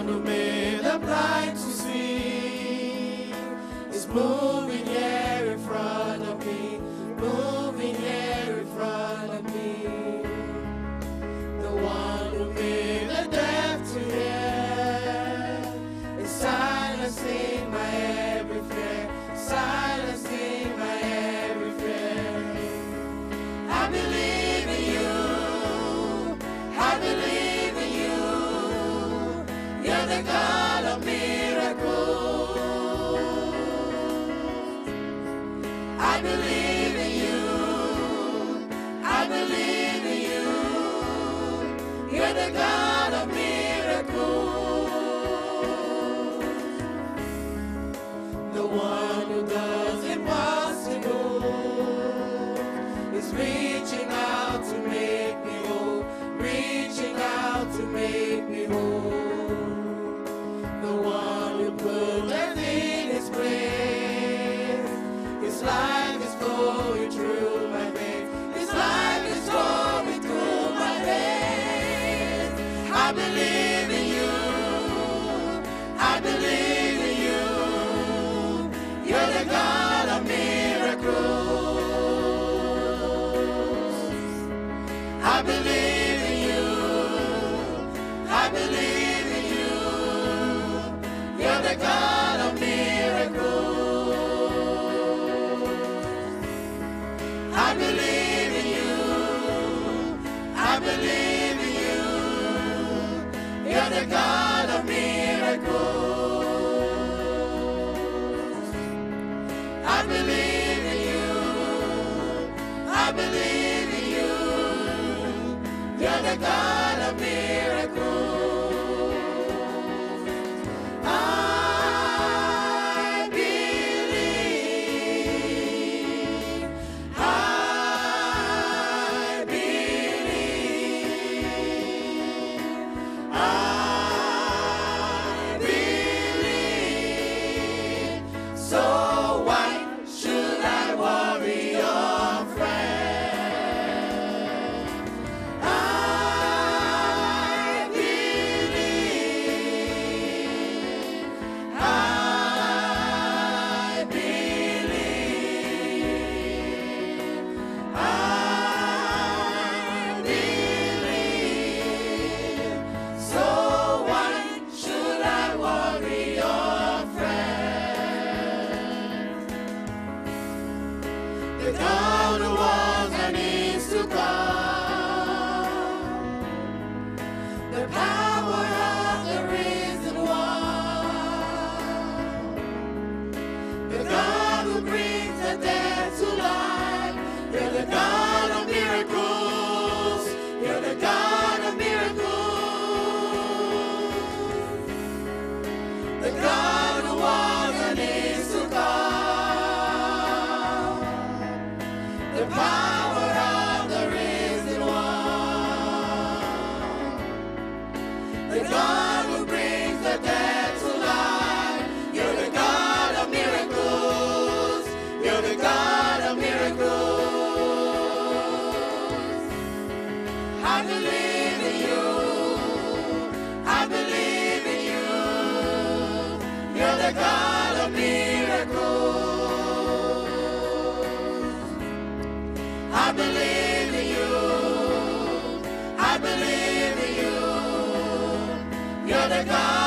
who made the blind to see is moving here in front of me, moving here in front of me. The one who made the deaf to hear is silencing my every fear, silencing my every fear. I believe in you, I believe in you. You're the God of miracles. I believe in you, I believe in you. You're the God of miracles. The one who does impossible is reaching out to make me whole, reaching out to make me whole. The one who put earth in its place, his life is flowing through my veins, his life is flowing through my veins. I believe in you, I believe in you. You're the God of miracles. I believe in you, I believe in you. You're the God of miracles. I believe in you, I believe in you. You're the God of miracles. I believe in you, I believe in you. You're the God of miracles. I believe, I believe, I believe. So why should I worry or fret? I believe, I believe, I believe. So why should I worry or fret? The God who was and is to come, the power of the risen one, the God who brings the dead to life. You're the God of miracles, you're the God of miracles. The God who was and is to come, the power of the risen one, the God who brings the dead to life. You're the God of miracles, you're the God of miracles. I believe in you, I believe in you. You're the God of miracles. I believe in you, I believe in you. You're the God